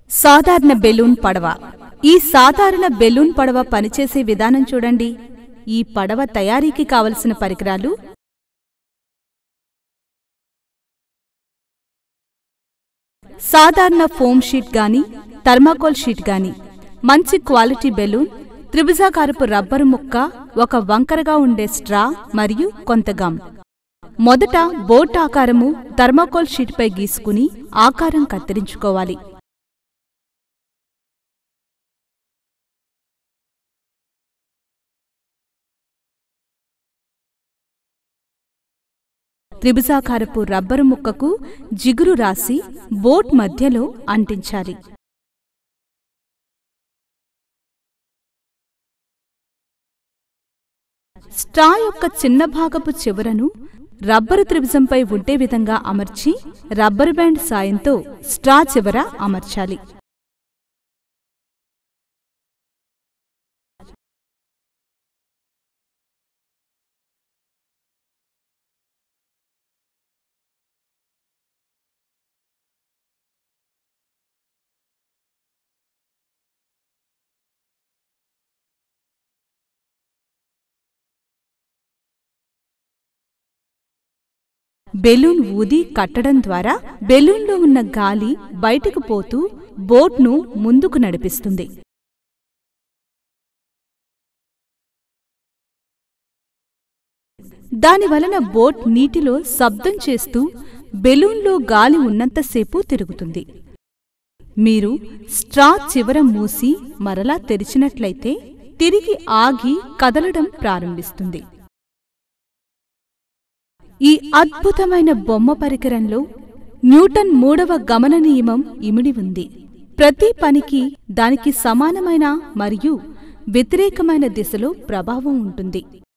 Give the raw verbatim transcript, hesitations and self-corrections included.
సాధారణ బెలూన్ పడవ. ఈ సాధారణ బెలూన్ పడవ పనిచేసే విధానం చూడండి. ఈ పడవ తయారీకి కావలసిన పరికరాలు: సాధారణ ఫోమ్ షీట్ గాని, థర్మాకోల్ షీట్ గాని, మంచి క్వాలిటీ బెలూన్, త్రిభుజాకారపు రబ్బరు ముక్క, ఒక వంకరగా ఉండే స్ట్రా మరియు కొంత గమ్. మొదట బోట్ ఆకారము థర్మాకోల్ షీట్పై గీసుకుని ఆకారం కత్తిరించుకోవాలి. త్రిభుజాకారపు రబ్బరు ముక్కకు జిగురు రాసి బోట్ మధ్యలో అంటించాలి. స్ట్రా యొక్క చిన్న భాగపు చివరను రబ్బరు త్రిభుజంపై ఉండే విధంగా అమర్చి రబ్బరు బ్యాండ్ సాయంతో స్ట్రా చివర అమర్చాలి. బెలూన్ ఊది కట్టడం ద్వారా బెలూన్లో ఉన్న గాలి బయటకు పోతూ బోట్ను ముందుకు నడిపిస్తుంది. దానివలన బోట్ నీటిలో శబ్దం చేస్తూ బెలూన్లో గాలి ఉన్నంతసేపు తిరుగుతుంది. మీరు స్ట్రా చివర మూసి మరలా తెరిచినట్లయితే తిరిగి ఆగి కదలడం ప్రారంభిస్తుంది. ఈ అద్భుతమైన బొమ్మ పరికరంలో న్యూటన్ మూడవ గమన నియమం ఇమిడి ఉంది. ప్రతి పనికి దానికి సమానమైన మరియు వ్యతిరేకమైన దిశలో ప్రభావం ఉంటుంది.